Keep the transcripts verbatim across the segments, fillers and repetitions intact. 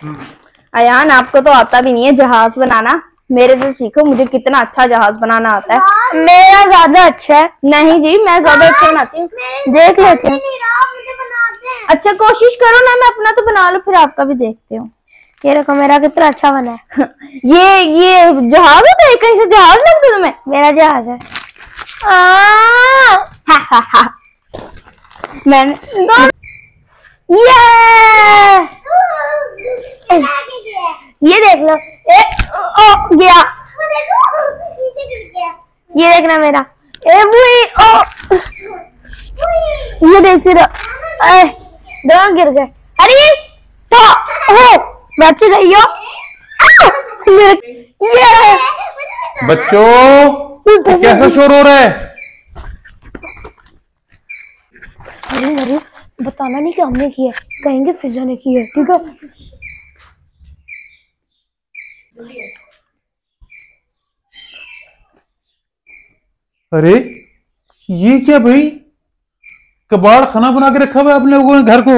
अयान आपको तो आता भी नहीं है जहाज बनाना, मेरे से सीखो, मुझे कितना अच्छा जहाज बनाना आता है। मेरा ज्यादा अच्छा है। नहीं जी, मैं ज्यादा अच्छा बनाती हूँ, देख लेते हैं। अच्छा कोशिश करो ना, मैं अपना तो बना लूं, फिर आपका भी देखते हो। ये देखो मेरा कितना अच्छा बना है। ये ये जहाज होता है, कहीं से जहाज लगता है तुम्हें? मेरा जहाज है। हा हा हा। मैंने ये ये देख लो, एक ओ गया, ये देखना मेरा, ए बुई ओ, ये देखते रहो, दो गिर गए। अरे तो हो बच गई हो। ये बच्चों कैसा शोर हो रहा है? अरे अरे बताना नहीं कि हमने किया, कहेंगे फिजा ने की है, ठीक है? अरे ये क्या भाई, कबाड़ खाना बना के रखा हुआ है आप लोगों ने घर को।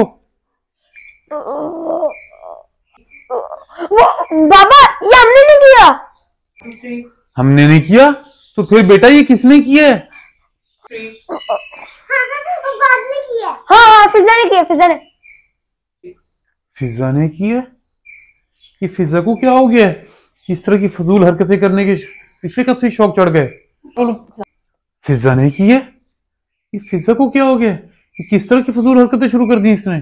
वो बाबा, ये हमने नहीं किया। हमने नहीं किया तो फिर बेटा ये किसने किया है? हाँ हाँ फिजा ने किया, फिजा ने फिजा ने किया। ये फिजा को क्या हो गया? इस तरह की फजूल हरकतें करने के इसे कब से शौक चढ़ गए? बोलो, फिजा ने किया। ये फिजा को क्या हो गया? ये किस तरह की फजूल हरकतें शुरू कर दी इसने?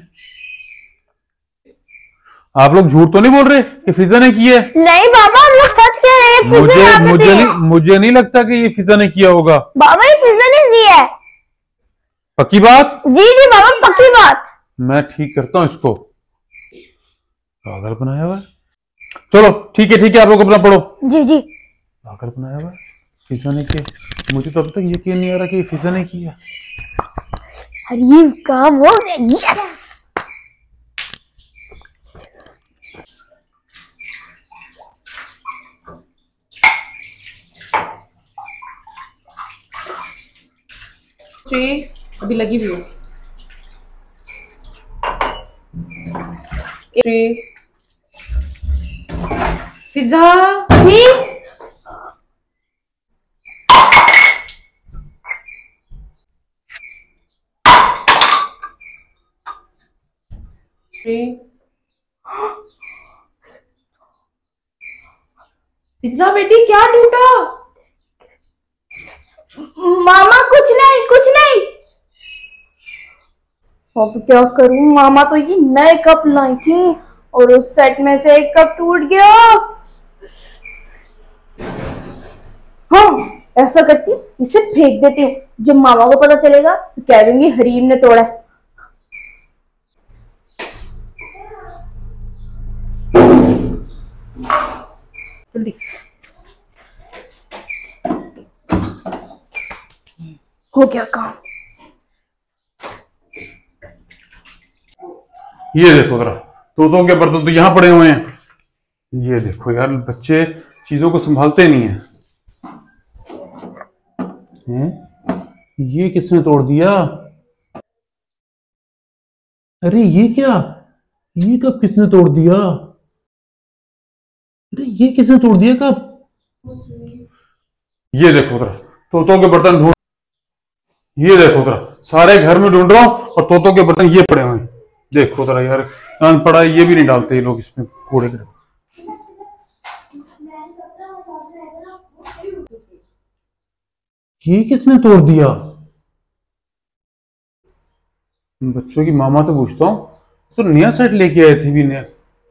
आप लोग झूठ तो नहीं बोल रहे कि फिजा ने किया? नहीं बाबा, हम लोग सच कह रहे हैं। मुझे मुझे नहीं मुझे नहीं लगता कि ये फिजा ने किया होगा। बाबा ये फिजा ने किया है। पक्की बात? जी जी बाबा पक्की बात। मैं ठीक करता हूं इसको। पागल बनाया हुआ। चलो ठीक है ठीक है, आप लोग अपना पढ़ो। जी जी। पागल बनाया हुआ, फिजा ने किया। मुझे तो अब तक यकीन नहीं आ रहा कि फिजा ने किया। ये काम हो गया। यस। अभी लगी हुई है। फिजा जी पिज्जा बेटी क्या टूटा? मामा कुछ नहीं कुछ नहीं। अब क्या करूं, मामा तो ये नए कप लाई थी और उस सेट में से एक कप टूट गया। हाँ ऐसा करती हूँ, इसे फेंक देती हूँ, जब मामा को पता चलेगा तो कह दूंगी हरीम ने तोड़ा। जल्दी हो गया काम। ये देखो जरा, तोतों के बर्तन तो यहां पड़े हुए हैं। ये देखो यार, बच्चे चीजों को संभालते नहीं है। हैं? ये किसने तोड़ दिया? अरे ये क्या, ये कब किसने तोड़ दिया? अरे ये किसने तोड़ दिया कब? ये देखो जरा, तोतों के बर्तन ढूंढ। ये देखो जरा, सारे घर में ढूंढ रहा हूं और तोतों के बर्तन ये पड़े हुए हैं। देखो जरा यार, पड़ा ये भी नहीं डालते ये लोग इसमें कूड़े के। ये किसने तोड़ दिया? बच्चों की मामा से पूछता हूँ, तो नया सेट लेके आए थे भी नया।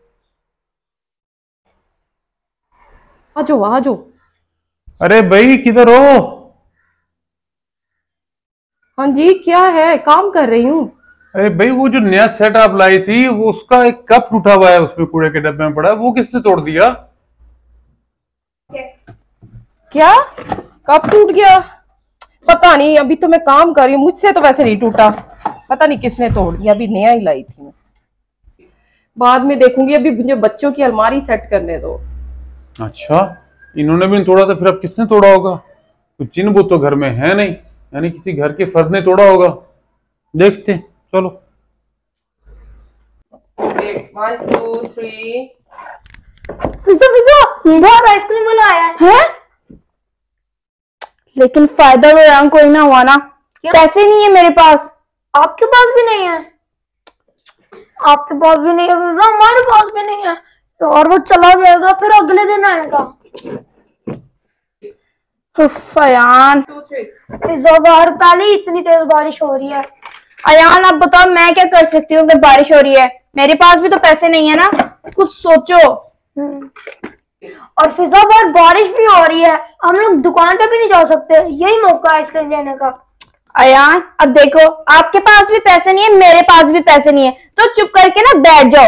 आ जाओ आ जाओ। अरे भाई किधर हो? हाँ जी क्या है, काम कर रही हूँ। अरे भाई वो जो नया सेट आप लाई थी, वो उसका एक कप टूटा हुआ है, उसमें कूड़े के डब्बे में पड़ा है, वो किसने तोड़ दिया? क्या कप टूट गया? पता नहीं, अभी तो मैं काम कर रही हूँ, मुझसे तो वैसे नहीं टूटा, पता नहीं किसने तोड़ दिया। अभी नया ही लाई थी मैं, बाद में देखूंगी। अभी मुझे बच्चों की अलमारी सेट करने दो। अच्छा इन्होंने भी तोड़ा था, फिर अब किसने तोड़ा होगा? तो जिन वो तो घर में है नहीं, यानी किसी घर के फर्द ने तोड़ा होगा। देखते हैं, चलो। One two three. Fiza Fiza बाहर आइसक्रीम वाला आया है। हैं? लेकिन फायदा तो यहाँ कोई ना हुआ ना, पैसे नहीं है मेरे पास। आपके पास भी नहीं है? आपके पास भी नहीं है फिजा, हमारे पास भी नहीं है। तो और वो चला जाएगा फिर अगले दिन आएगा। उफ, अयान। To three. फिजा बाहर पहले ही इतनी तेज बारिश हो रही है। अयान आप बताओ मैं क्या कर सकती हूँ, बारिश हो रही है, मेरे पास भी तो पैसे नहीं है ना, कुछ सोचो। और फिजा बाहर बारिश भी हो रही है, हम लोग दुकान पे भी नहीं जा सकते, यही मौका है आइसक्रीम लेने का। अयान अब देखो, आपके पास भी पैसे नहीं है, मेरे पास भी पैसे नहीं है, तो चुप करके ना बैठ जाओ।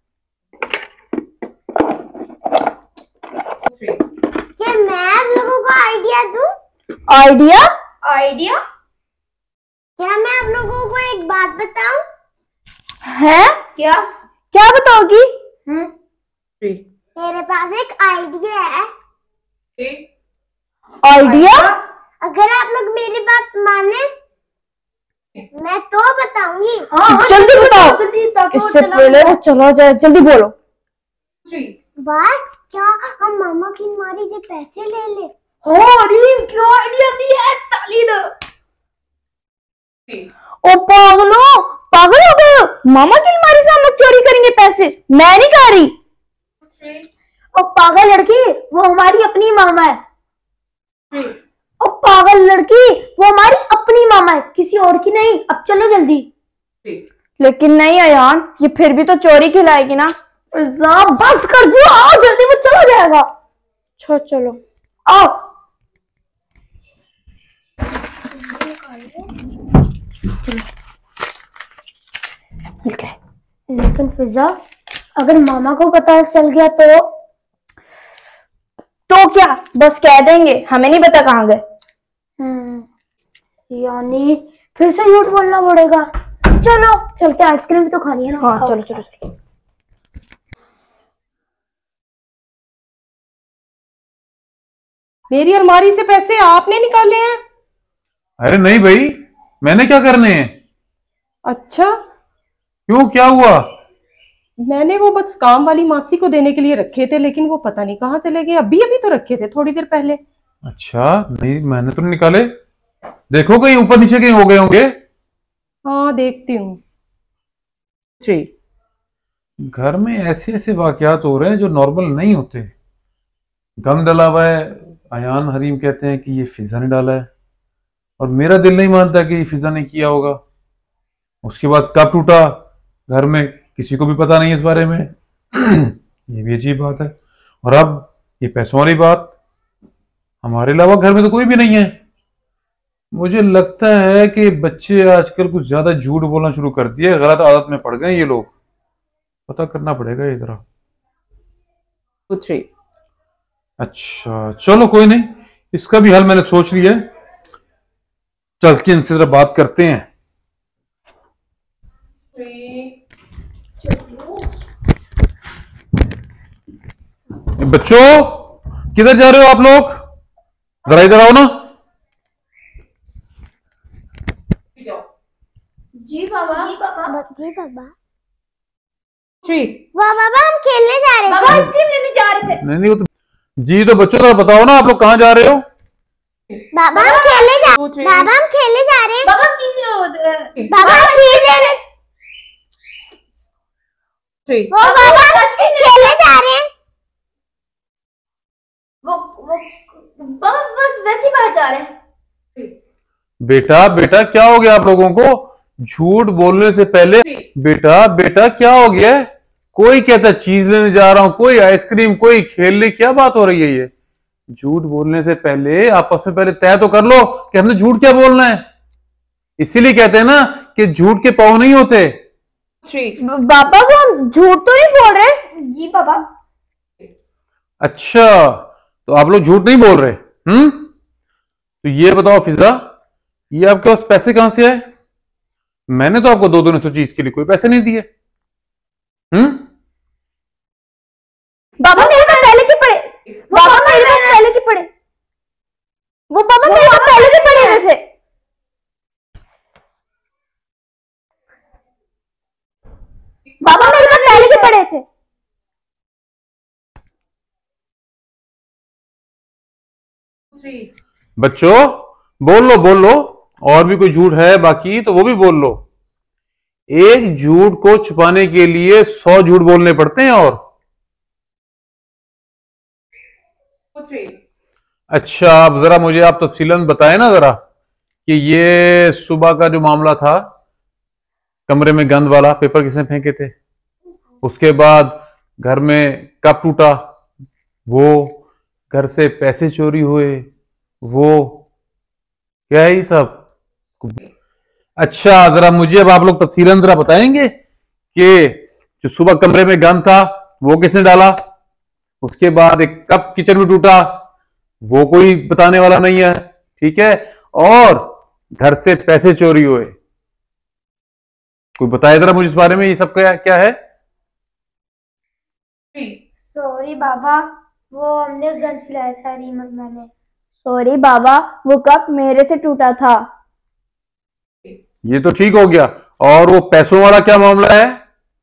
क्या मैं आप लोगों को आइडिया दूं? आइडिया? आइडिया? क्या मैं आप लोगों को एक बात बताऊं? है? क्या? क्या बताओगी? हम्म थ्री। मेरे पास एक आइडिया है। आइडिया? अगर आप लोग मेरी बात माने मैं तो बताऊंगी। हाँ, हाँ, जल्दी बताओ, जल्दी ताकि वो इससे चला पहले वो चला जाए, जल्दी बोलो। थ्री। बस क्या हम मामा की अलमारी से पैसे ले ले? हाँ रीम क्या आइडिया दी है, ताली दो। ओ पागलो, पागल हो गए हो? मामा की अलमारी से हम लोग चोरी करेंगे पैसे? मैं नहीं कर रही। ओ पागल लड़की, वो हमारी अपनी मामा है। थ्री। ओ पागल लड़की, वो हमारी अपनी मामा है, किसी और की नहीं। अब चलो जल्दी। लेकिन नहीं अयान, ये फिर भी तो चोरी खिलाएगी ना। बस कर जो, आओ जल्दी, वो चला जाएगा। अच्छा चलो आओ। मिल गए। लेकिन फिजा अगर मामा को पता चल गया तो? तो क्या, बस कह देंगे हमें नहीं पता कहाँ गए। हम्म यानी फिर से झूठ बोलना पड़ेगा। चलो चलते, आइसक्रीम भी तो खानी है ना। हाँ चलो चलो चलो। मेरी अलमारी से पैसे आपने निकाले हैं? अरे नहीं भाई, मैंने क्या करने हैं? अच्छा, क्यों, क्या हुआ? मैंने वो बस काम वाली मासी को देने के लिए रखे थे, लेकिन वो पता नहीं कहाँ चले गए। अभी अभी तो रखे थे थोड़ी देर पहले। अच्छा नहीं, मैंने तो नहीं निकाले। देखो कहीं ऊपर नीचे कहीं हो गए होंगे। हाँ देखती हूँ। थ्री। घर में ऐसे ऐसे वाकयात हो रहे हैं जो नॉर्मल नहीं होते। गम डला हुआ है, अयान हरीम कहते हैं कि ये फिजा ने डाला है, और मेरा दिल नहीं मानता कि ये फिजा ने किया होगा। उसके बाद कब टूटा, घर में किसी को भी पता नहीं इस बारे में। ये भी अजीब बात है। और अब ये पैसों वाली बात, हमारे अलावा घर में तो कोई भी नहीं है। मुझे लगता है कि बच्चे आजकल कुछ ज्यादा झूठ बोलना शुरू कर दिए, गलत आदत में पड़ गए ये लोग। पता करना पड़ेगा ये जरा। Two three. अच्छा चलो कोई नहीं, इसका भी हल मैंने सोच लिया है। चल के इनसे जरा बात करते हैं। बच्चों किधर जा रहे हो आप लोग? जरा इधर आओ ना। जी बाबा। जी बाबा। जी बाबा। थ्री। वाह बाबा, हम खेलने जा रहे थे। बाबा आइसक्रीम लेने जा रहे थे। नहीं नहीं वो तो जी, तो बच्चों जरा बताओ ना, आप लोग कहाँ जा रहे हो? बाबा हम खेलने जा बाबा हम खेलने जा रहे हैं। बाबा चीजें बाबा हम चीज ले रहे। थ्री। वो बाबा खेलने जा रहे हैं। वो वो बाबा बस वैसे ही बाहर जा रहे हैं। बेटा बेटा क्या हो गया आप लोगों को? झूठ बोलने से पहले बेटा बेटा क्या हो गया? कोई कहता चीज लेने जा रहा हूं, कोई आइसक्रीम, कोई खेलने, क्या बात हो रही है ये? झूठ बोलने से पहले आपस में पहले तय तो कर लो कि हमने झूठ क्या बोलना है। इसीलिए कहते हैं ना कि झूठ के पांव नहीं होते। थ्री। बाबा वो हम झूठ तो नहीं बोल रहे। जी बाबा। अच्छा तो आप लोग झूठ नहीं बोल रहे? हम्म तो ये बताओ फिजा, ये आपके पास पैसे कहां से आए? मैंने तो आपको दो दोनों सौ चीज के लिए कोई पैसे नहीं दिए। हम्म बाबा मेरे पास पहले के पड़े, बाबा मेरे पास पहले के पड़े, वो बाबा मेरे पास पहले के पड़े हुए थे। बाबा मेरे पास पहले के पड़े थ्री। बच्चों बोल लो बोल लो, और भी कोई झूठ है बाकी तो वो भी बोल लो। एक झूठ को छुपाने के लिए सौ झूठ बोलने पड़ते हैं। और थ्री। अच्छा, अब जरा मुझे आप तफसीलन बताएं ना जरा कि ये सुबह का जो मामला था, कमरे में गंद वाला पेपर किसने फेंके थे, उसके बाद घर में कप टूटा, वो घर से पैसे चोरी हुए, वो क्या है ये सब। अच्छा, जरा मुझे अब आप लोग तफसीलन जरा बताएंगे कि जो सुबह कमरे में गंद था वो किसने डाला, उसके बाद एक कप किचन में टूटा, वो कोई बताने वाला नहीं है, ठीक है, और घर से पैसे चोरी हुए, कोई बताए जरा मुझे इस बारे में, ये सब क्या क्या है। सॉरी बाबा, वो हमने गंद खिलाया था रीमा मैंने। सॉरी बाबा, वो कप मेरे से टूटा था। ये तो ठीक हो गया, और वो पैसों वाला क्या मामला है।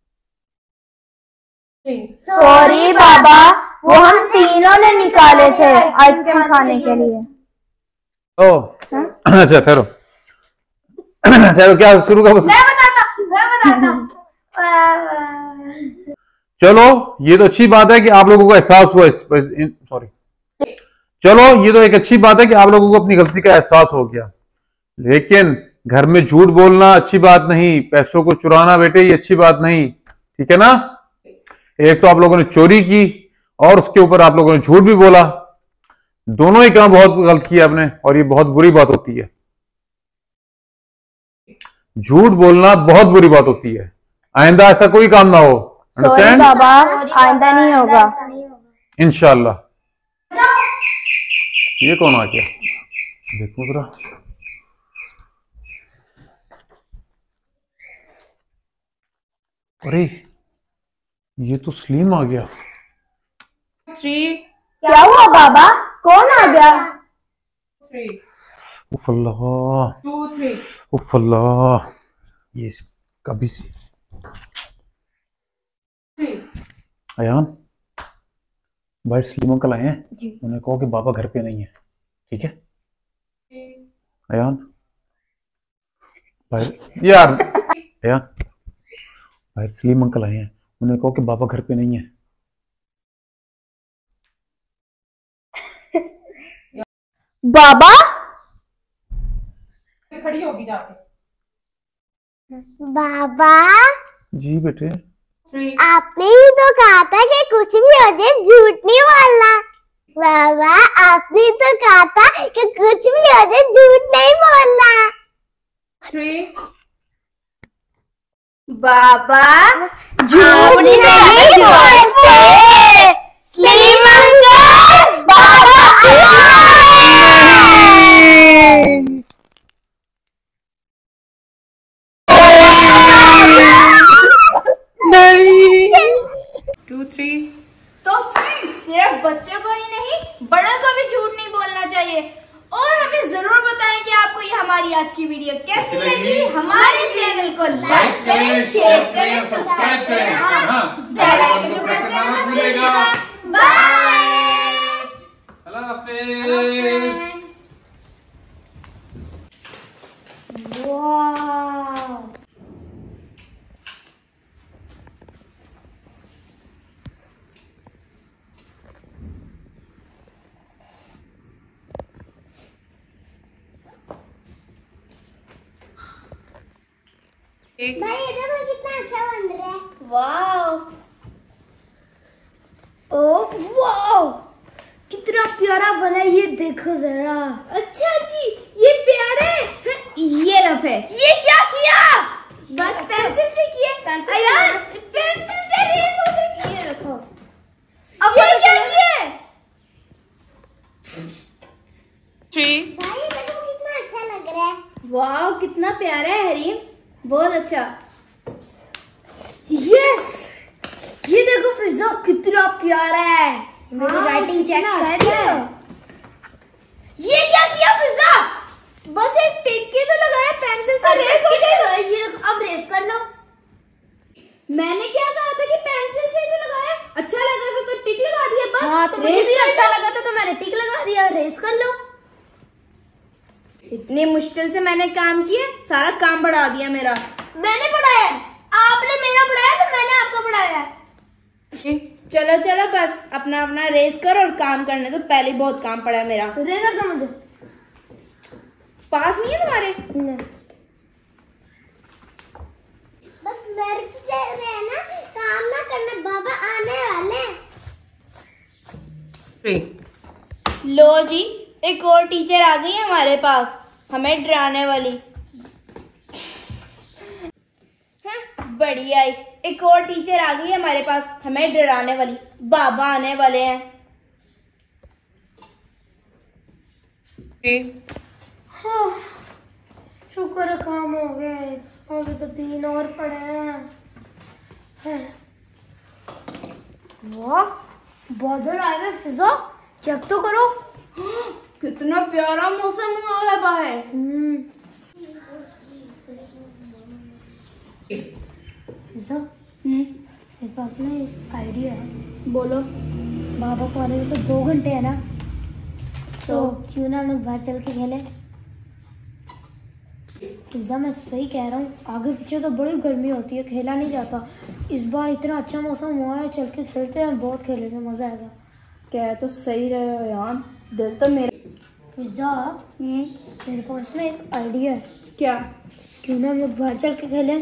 सॉरी बाबा, वो हम तीनों ने निकाले थे आइसक्रीम खाने के लिए। ओ अच्छा, ठहरो ठहरो, क्या शुरू कर। मैं बताता मैं बताता चलो, ये तो अच्छी बात है कि आप लोगों को एहसास हुआ, सॉरी, चलो ये तो एक अच्छी बात है कि आप लोगों को अपनी गलती का एहसास हो गया, लेकिन घर में झूठ बोलना अच्छी बात नहीं, पैसों को चुराना बेटे ये अच्छी बात नहीं, ठीक है ना। एक तो आप लोगों ने चोरी की और उसके ऊपर आप लोगों ने झूठ भी बोला, दोनों ही काम बहुत गलत किया आपने, और ये बहुत बुरी बात होती है। झूठ बोलना बहुत बुरी बात होती है, आइंदा ऐसा कोई काम ना हो। सॉरी बाबा, आइंदा नहीं होगा इंशाल्लाह। ये कौन आ गया, देखो जरा। अरे ये तो सलीम आ गया। थ्री। क्या हुआ बाबा, कौन आ गया। थ्री। उफ अल्लाह, टू थ्री। उफ अल्लाह, ये कभी सी थ्री। अयान भाई सलीम अंकल आए हैं, उन्हें कहो कि बाबा घर पे नहीं है, ठीक है। अयान भाई, यार अयान भाई सलीम अंकल आए हैं, उन्हें कहो कि बाबा घर पे नहीं है। बाबा खड़ी होगी जाके। बाबा जी बेटे, आपने ही तो कहा था कि कुछ भी हो जाए झूठ नहीं बोलना। बाबा आपने तो कहा था कि कुछ भी हो जाए झूठ नहीं बोलना। थ्री। बाबा झूठ नहीं बोलते, सलीम अंकल बाबा टू थ्री। तो फ्रेंड्स, सिर्फ बच्चों को ही नहीं बड़ों को भी झूठ नहीं बोलना चाहिए। और हमें जरूर बताएं कि आपको ये हमारी आज की वीडियो कैसी लगी। हमारे चैनल को लाइक करें, शेयर करें, सब्सक्राइब करें, बेल आइकन को प्रेस करना मत भूलिएगा। बाय, अल्लाह हाफिज। वाह एक। भाई ये देखो कितना अच्छा बन रहा है। वाओ, ओह वाओ, कितना प्यारा बना है, ये देखो जरा। अच्छा जी, ये प्यारे हैं। ये लो फिर, ये क्या किया? बस पेंसिल से किए। यार पेंसिल से रेस हो गई। ये देखो, अब ये क्या किए। थ्री। भाई ये देखो कितना अच्छा लग रहा है। वाओ, कितना प्यारा है हरीम, बहुत अच्छा। यस, ये देखो फिजा कितना प्यारा है। मेरी हाँ, राइटिंग चेक कितना कर अच्छा लो। है। ये क्या किया फिजा? बस एक टिक्की तो लगाया, पेंसिल से रेस हो ये गई। देखो, अब रेस कर लो। मैंने क्या कहा था कि पेंसिल से जो लगाया अच्छा लगा था तो टिक लगा दिया, बस हाँ तो मुझे रेस भी कर अच्छा लो। लगा था तो मैंने टिक लगा दिया। रेस कर लो। इतनी मुश्किल से मैंने काम किया, सारा काम बढ़ा दिया मेरा। मैंने पढ़ाया, आपने मेरा पढ़ाया तो मैंने आपको पढ़ाया। चलो चलो बस अपना अपना रेस करो और काम करने तो पहले बहुत काम पड़ा है मेरा। रेस कर मुझे। पास नहीं है तुम्हारे? नहीं। बस मेरे से ना काम ना करना, बाबा आने वाले। लो जी, एक और टीचर आ गई है हमारे पास, हमें डराने वाली। हाँ, बढ़िया ही, एक और टीचर आ गई है हमारे पास, हमें डराने वाली। बाबा आने वाले हैं। हाँ, शुक्र है काम हो गए, अभी तो तीन और पड़े हैं। वाह, बादल आए हुए, फिजा चेक तो करो। कितना प्यारा मौसम हुआ है बाहर। फिजा, मेरे पास ना एक आइडिया है। बोलो। बाबा को आने में तो दो घंटे है ना, तो क्यों ना हम लोग बाहर चल के खेलें। फिजा मैं सही कह रहा हूँ, आगे पीछे तो बड़ी गर्मी होती है, खेला नहीं जाता। इस बार इतना अच्छा मौसम हुआ है, चल के खेलते हैं, बहुत खेलेंगे, मजा आएगा। कह तो सही रहे हो यार, दिल तो मेरा। फिजा मेरे पास ना एक आइडिया है। क्या? क्यों ना हम लोग बाहर चल के खेलें।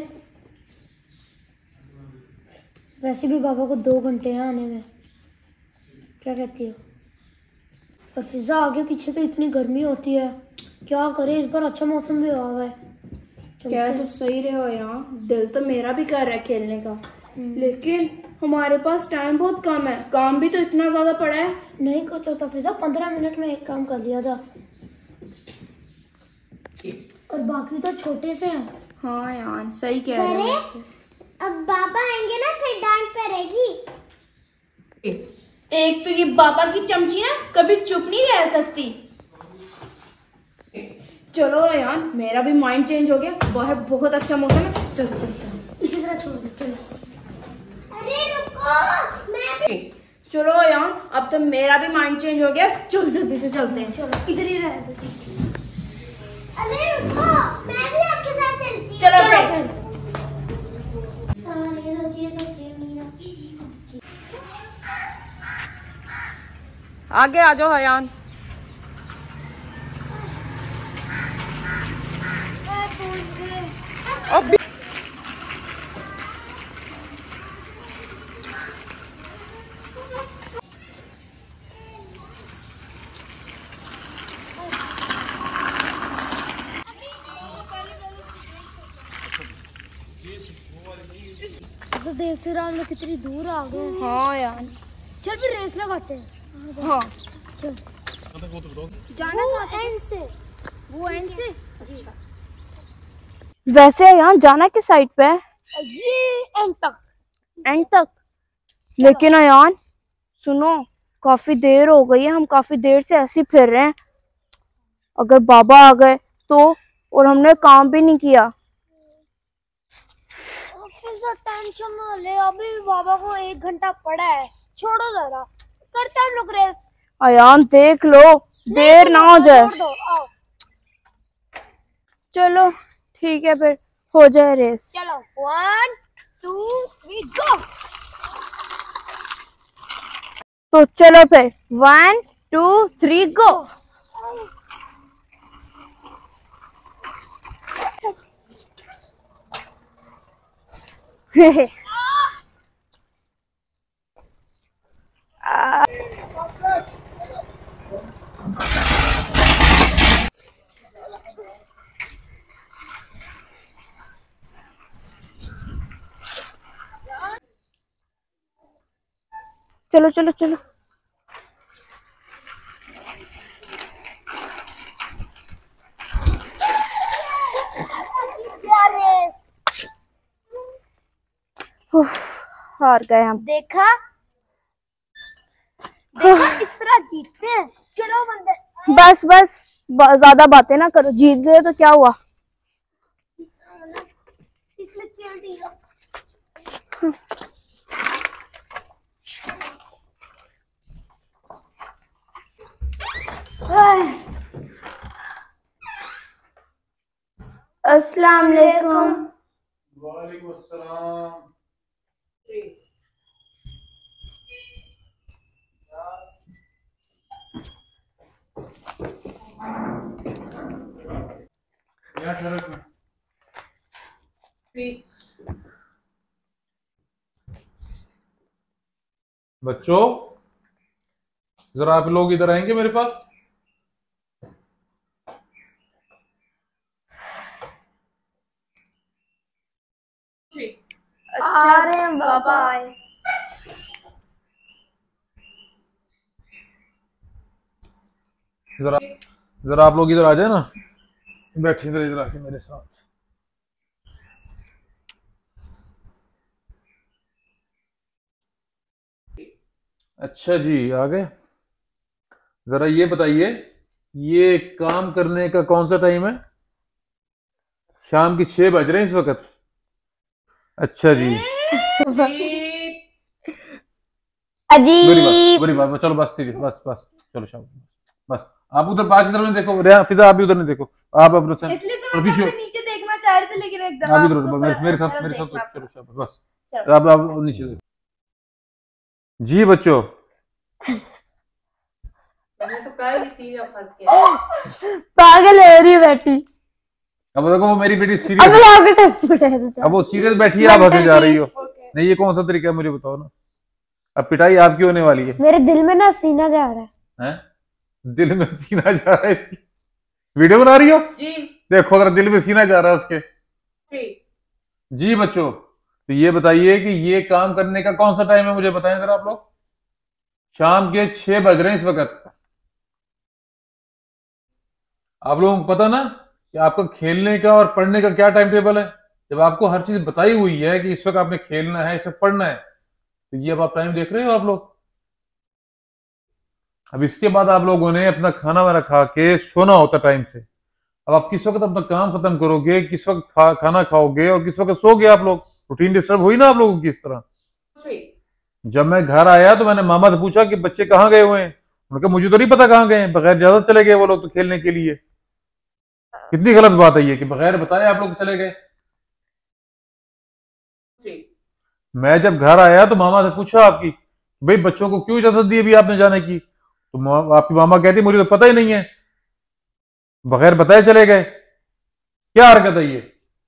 वैसे भी बाबा को दो घंटे हैं आने में, क्या कहती हो? और फिजा आगे पीछे तो इतनी गर्मी होती है, क्या करे, इस बार अच्छा मौसम भी हुआ है। क्या तो सही रहे हो यार, दिल तो मेरा भी कर रहा है खेलने का, लेकिन हमारे पास टाइम बहुत कम है, काम भी तो इतना ज्यादा पड़ा है। नहीं कुछ होता फिजा, पंद्रह मिनट में एक काम कर लिया था, और बाकी तो छोटे से हैं। हाँ यार सही कह रहे हो। अब बाबा आएंगे ना फिर डांट पड़ेगी। एक तो ये बाबा की चमची ना कभी चुप नहीं रह सकती। चलो यार, मेरा भी माइंड चेंज हो गया, बाहर बहुत अच्छा मौसम है, चलो चलो चलो इसी तरह छोड़ दे, चलो। अरे रुको, मैं भी। चलो यार, अब तो मेरा भी माइंड चेंज हो गया, चलो जल्दी से चलते हैं। चलो इधर ही रह दे। अरे रुको, मैं भी आपके साथ चलती हूँ। चलो फिर। आगे आ जाओ हयान। अब तो देख से हम लोग कितनी दूर आ गए। हाँ यार, चल फिर रेस लगाते हैं। हाँ चल जाना वो एंड से, वो एंड से। वैसे यहाँ जाना किस साइड पे है? ये एंड तक, एंड तक। लेकिन यार सुनो, काफी देर हो गई है, हम काफी देर से ऐसे ही फिर रहे हैं, अगर बाबा आ गए तो, और हमने काम भी नहीं किया। फिर टेंशन ना ले, अभी बाबा को एक घंटा पड़ा है, छोड़ो जरा, करते हैं लोग रेस। अयान देख लो, देर ना हो जाए। छोड़ दो, आओ। चलो ठीक है, फिर हो जाए रेस। चलो वन टू थ्री गो। तो चलो फिर वन टू थ्री गो। चलो चलो चलो। हार गए हम। देखा देखा इस तरह जीतते हैं। चलो बंदे, बस बस ज्यादा बातें ना करो, जीत गए तो क्या हुआ। इसमें खेल दिया। अस्सलाम वालेकुम। वालेकुम अस्सलाम। क्या शरत में? बच्चों जरा आप लोग इधर आएंगे मेरे पास। आ रहे हैं बाबा। जरा जरा आप लोग इधर आ जाए ना, बैठिए इधर इधर आके मेरे साथ। अच्छा जी आ गए। जरा ये बताइए, ये काम करने का कौन सा टाइम है? शाम की छह बज रहे हैं इस वक्त। अच्छा जी बुरी बात बुरी बात। चलो बस सीरियस, बस बस चलो शाम बस। आप उधर पांच इधर नहीं देखो, रेहा फिजा आप भी उधर नहीं देखो। आप अब इसलिए तो मैं सबसे नीचे देखना चाह रही थी, लेकिन एकदम आप इधर आपको मेरे, मेरे साथ तरफ मेरे साथ देखना चलो शाबाश बस। चलो। आप आप नीचे देखो। जी बच्चों मैंने तो कहा ही सीरियल फंस गया। पागल है रही बेटी। अब देखो वो मेरी बेटी अब सीरियस, लाओगे तो अब वो सीरियस बैठी है, आप हंसे जा रही हो। नहीं ये कौन सा तरीका है मुझे बताओ ना। अब पिटाई आपकी होने वाली है। मेरे दिल में ना सीना जा रहा है। हैं? दिल में सीना जा रहा है इसकी? वीडियो बना रही हो? जी देखो अगर दिल में सीना जा रहा है उसके। जी बच्चों तो ये बताइए कि ये काम करने का कौन सा टाइम है, मुझे बताएं जरा आप लोग। शाम के छह बज रहे हैं इस वक्त। आप लोगों को पता ना कि आपका खेलने का और पढ़ने का क्या टाइम टेबल है। जब आपको हर चीज बताई हुई है कि इस वक्त आपने खेलना है, इस वक्त पढ़ना है, तो ये अब आप टाइम देख रहे हो आप लोग। अब इसके बाद आप लोगों ने अपना खाना वाना खा के सोना होता टाइम से। अब आप किस वक्त अपना काम खत्म करोगे, किस वक्त खा, खाना खाओगे और किस वक्त सोगे आप लोग। रूटीन डिस्टर्ब हुई ना आप लोगों की इस तरह। जब मैं घर आया तो मैंने मामा से पूछा कि बच्चे कहाँ गए हुए हैं। उन्होंने कहा मुझे तो नहीं पता कहाँ गए हैं, बगैर इजाजत चले गए वो लोग तो खेलने के लिए। कितनी गलत बात है ये कि बगैर बताए आप लोग चले गए। मैं जब घर आया तो मामा से पूछा आपकी, भाई बच्चों को क्यों इजाजत दी अभी आपने जाने की। तो मा, आपकी मामा कहती मुझे तो पता ही नहीं है, बगैर बताए चले गए। क्या हरकत है ये?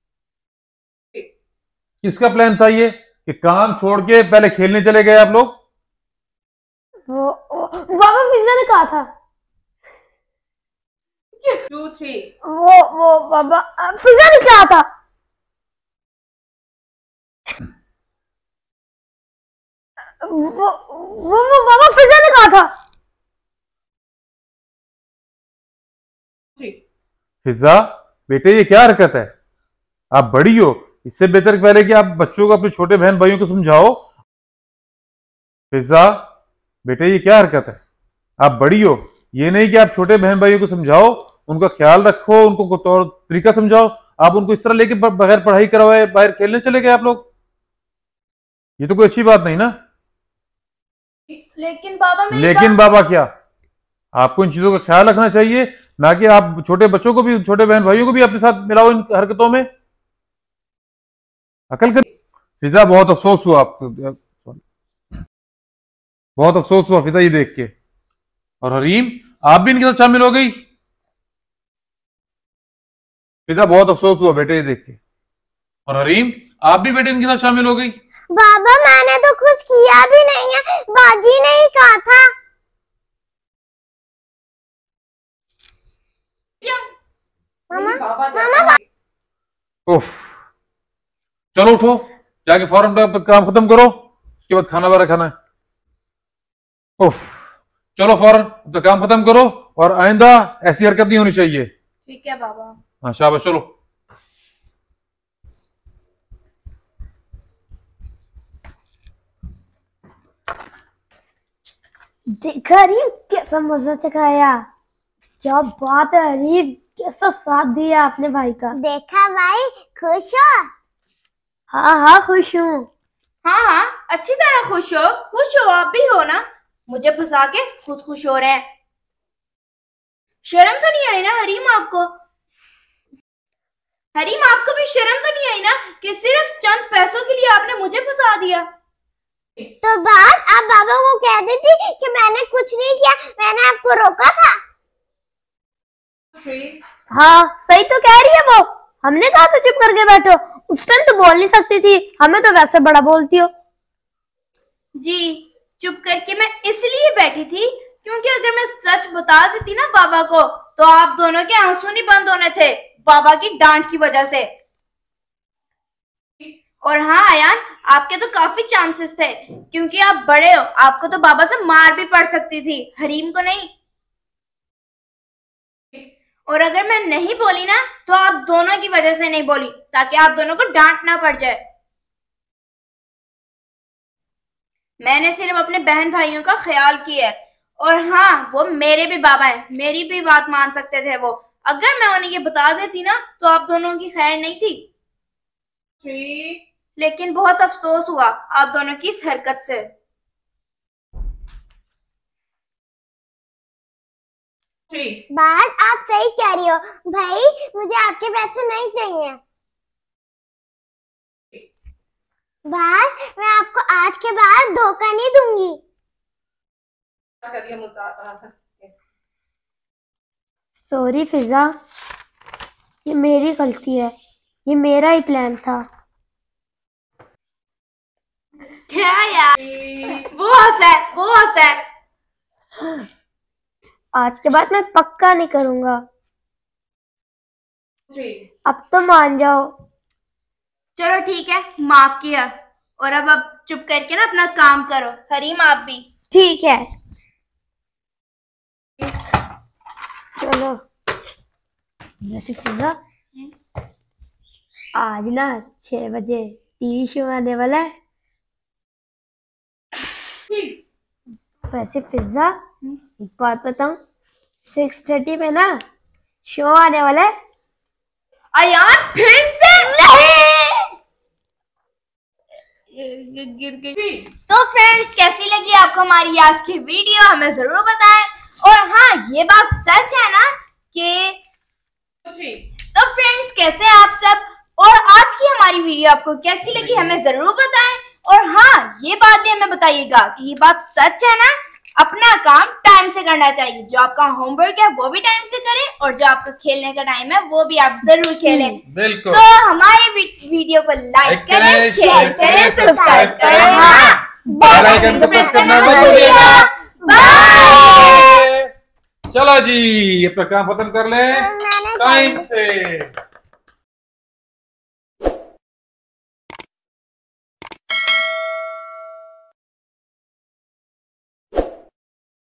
किसका प्लान था ये कि काम छोड़ के पहले खेलने चले गए आप लोग? वो, वो बाबा फिजा ने कहा था। टू थ्री वो वो बाबा फिजा ने कहा था। वो वो वो बाबा फिजा ने कहा था। फिजा बेटे ये क्या हरकत है? आप बड़ी हो, इससे बेहतर पहले कि आप बच्चों को अपने छोटे बहन भाइयों को समझाओ। फिजा बेटे ये क्या हरकत है? आप बड़ी हो, ये नहीं कि आप छोटे बहन भाइयों को समझाओ, उनका ख्याल रखो, उनको तौर तरीका समझाओ। आप उनको इस तरह लेके बगैर पढ़ाई करवाए बाहर खेलने चले गए आप लोग। ये तो कोई अच्छी बात नहीं ना। लेकिन बाबा मेरी लेकिन बाबा क्या? आपको इन चीजों का ख्याल रखना चाहिए, ना कि आप छोटे बच्चों को भी, छोटे बहन भाइयों को भी अपने साथ मिलाओ इन हरकतों में। अकल कर। फिजा बहुत अफसोस हुआ आपको, बहुत अफसोस हुआ फिजा ये देख के। और हरीम आप भी इनके साथ शामिल हो गई। फिजा बहुत अफसोस हुआ बेटे ये देख के। और हरीम आप भी बेटे इनके साथ शामिल हो गई। बाबा मैंने तो कुछ किया भी नहीं है, बाजी ने ही कहा था। मामा मामा उफ, चलो उठो, जाके फौरन काम खत्म करो, उसके बाद खाना वाना खाना है। उफ, चलो फौरन तो काम खत्म करो और आइंदा ऐसी हरकत नहीं होनी चाहिए। ठीक है बाबा। हाँ शाबाश चलो। देखा अरीब कैसा मजा चखाया। क्या बात है अरीब, कैसा साथ दिया आपने भाई का। देखा भाई, खुश हो? हाँ हाँ खुश हूँ। हाँ हाँ अच्छी तरह खुश हो। खुश हो आप भी हो ना, मुझे फंसा के खुद खुश हो रहे हैं। शर्म तो नहीं आई ना हरीम आपको? हरीम, आपको भी शर्म तो नहीं आई ना कि सिर्फ चंद पैसों के लिए आपने मुझे फंसा दिया? तो बात आप बाबा को कह देती कि मैंने कुछ नहीं किया, मैंने आपको रोका था। हाँ सही तो कह रही है वो, हमने कहा तो चुप करके बैठो। उस टाइम तो बोल नहीं सकती थी, हमें तो वैसे बड़ा बोलती हो। जी, चुप करके मैं इसलिए बैठी थी क्योंकि अगर मैं सच बता देती ना बाबा को तो आप दोनों के आंसू नहीं बंद होने थे बाबा की डांट की वजह से। और हाँ अयान, आपके तो काफी चांसेस थे क्योंकि आप बड़े हो, आपको तो बाबा से मार भी पड़ सकती थी, हरीम को नहीं। और अगर मैं नहीं बोली ना तो आप दोनों की वजह से नहीं बोली, ताकि आप दोनों को डांट ना पड़ जाए। मैंने सिर्फ अपने बहन भाइयों का ख्याल किया है। और हाँ, वो मेरे भी बाबा हैं, मेरी भी बात मान सकते थे वो। अगर मैं उन्हें ये बता देती ना तो आप दोनों की खैर नहीं थी। लेकिन बहुत अफसोस हुआ आप दोनों की इस हरकत से। बात आप सही कह रही हो भाई, मुझे आपके पैसे नहीं चाहिए। बात मैं आपको आज के बाद धोखा नहीं दूंगी। सॉरी फिजा, ये मेरी गलती है, ये मेरा ही प्लान था। क्या यार, वो हंसा है, वो हंसा है। आज के बाद मैं पक्का नहीं करूंगा। अब तो मान जाओ। चलो ठीक है, माफ किया। और अब अब चुप करके ना अपना काम करो। हरीम आप भी। ठीक है चलो। वैसे फिजा, आज ना छह बजे टीवी शो आने वाला है। वैसे फिजा एक बात बताऊं, सिक्स थर्टी में ना शो आने वाला है। अयान फिर से तो फ्रेंड्स, कैसी लगी आपको हमारी आज की वीडियो, हमें जरूर बताएं। और हाँ, ये बात सच है ना कि तो फ्रेंड्स, कैसे आप सब, और आज की हमारी वीडियो आपको कैसी लगी हमें जरूर बताएं। और हाँ, ये बात भी हमें बताइएगा कि ये बात सच है ना, अपना काम टाइम से करना चाहिए। जो आपका होमवर्क है वो भी टाइम से करें, और जो आपका खेलने का टाइम है वो भी आप जरूर खेलें। बिल्कुल। तो हमारी वीडियो को लाइक करें, शेयर करें, सब्सक्राइब करें, हाँ, बेल आइकन को प्रेस करना मत भूलिएगा। बाय। चलो जी, अपना काम खत्म कर लें टाइम से।